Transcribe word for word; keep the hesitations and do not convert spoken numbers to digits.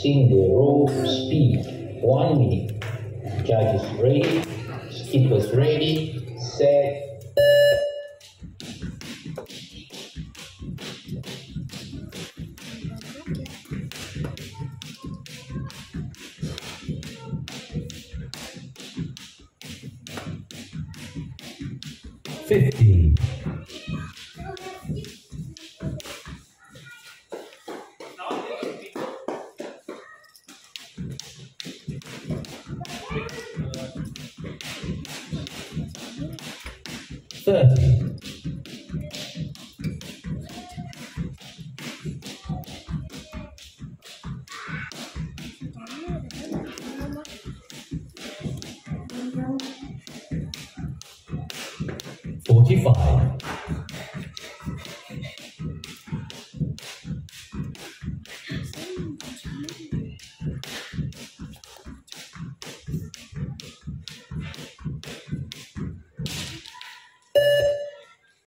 single rope speed, one minute. Judges ready, skippers ready, set. Fifteen. Thirty. Forty-five.